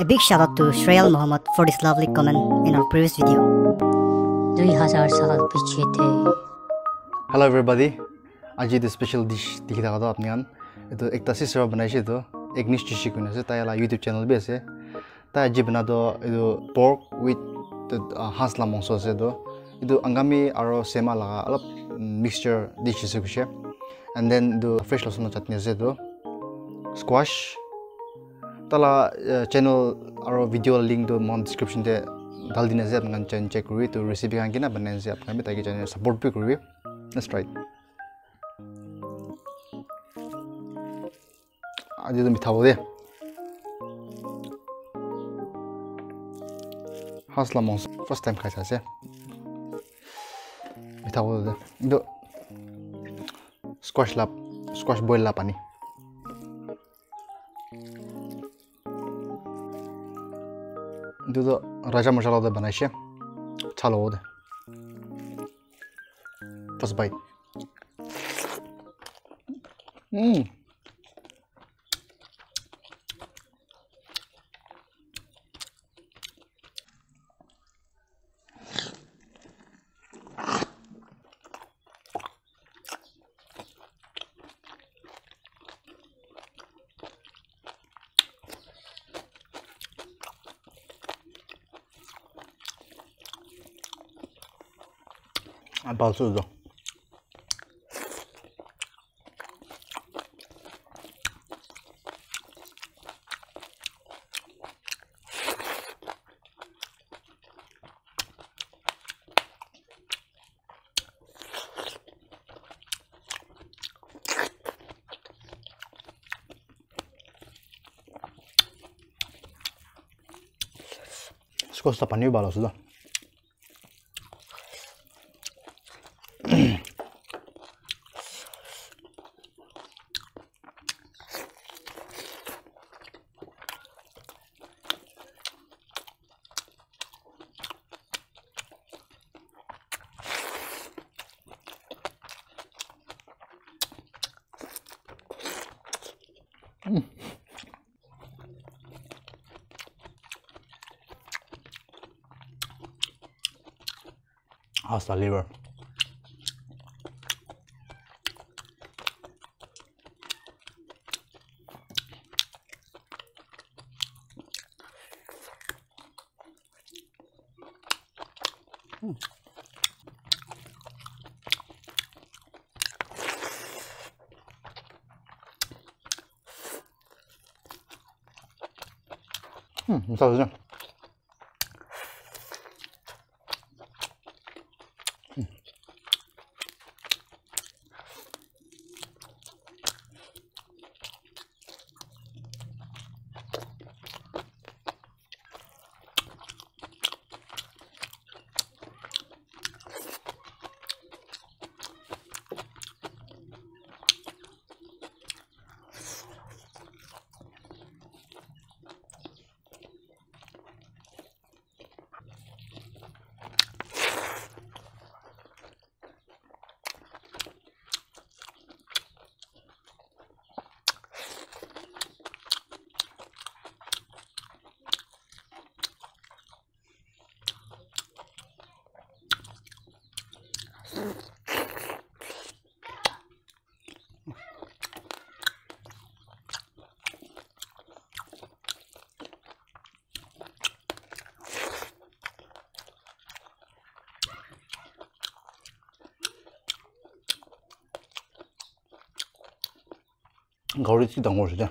A big shout out to Shreyal Muhammad for this lovely comment in our previous video. 2000 साल पीछे थे. Hello everybody. आज ये special dish दिखा था आपने यान. तो एक तस्वीर से बनाई थी तो Agnes Chishi को ना से ताया YouTube channel भी है. ताया जी बना तो ये pork with hasla मांसो से तो ये अंगामी और सेमा लगा अलग mixture dish से कुछ है. And then the fresh लहसुन चटनी से तो squash. तला channel और video link तो mon description दे डाल देने से अपना चैनल चेक करिए तो रेसिपी का ना बनने से अपना भी ताकि चैनल सपोर्ट भी करिए. Let's try. आज ये तो मीठा हो दे. हास्ला मॉन्स फर्स्ट टाइम खाया से मीठा हो दे. इधर स्क्वाश बॉयल ला पानी. इधर राजा मसाला दे बनाई से चालो हो दे. First bite. About to do. Scosta pani bala sudah. How's the liver? 괜찮으죠? 거리 찌던 곳이죠.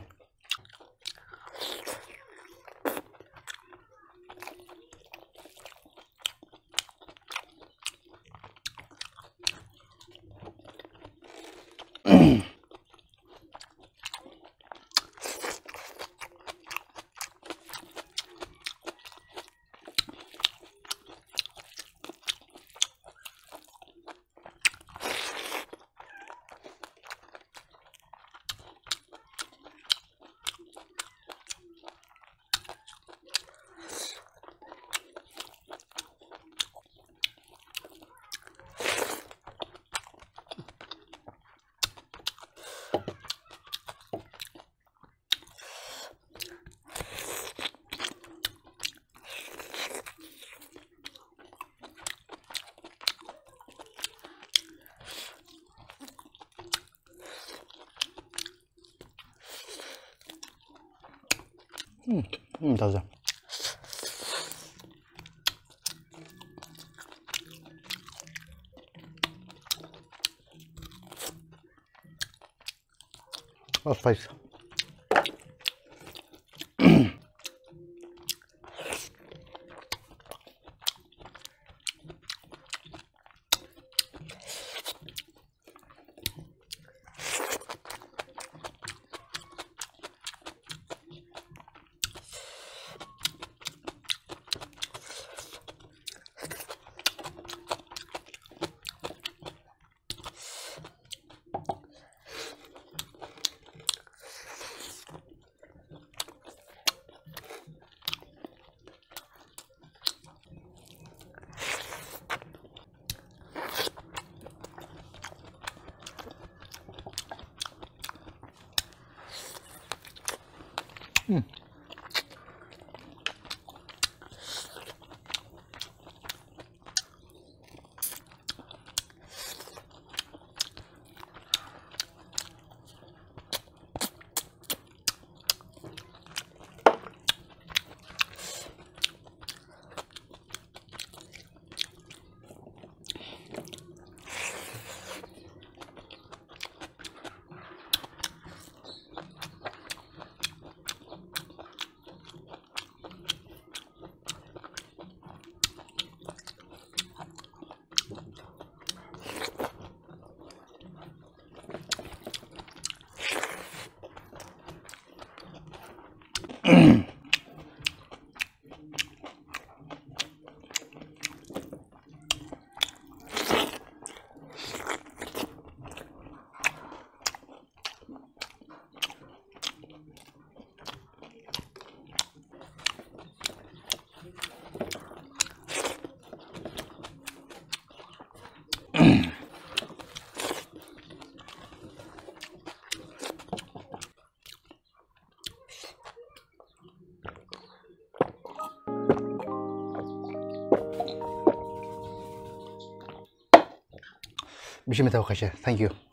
맞아. 스파이스. 미시메타고 가시. Thank you.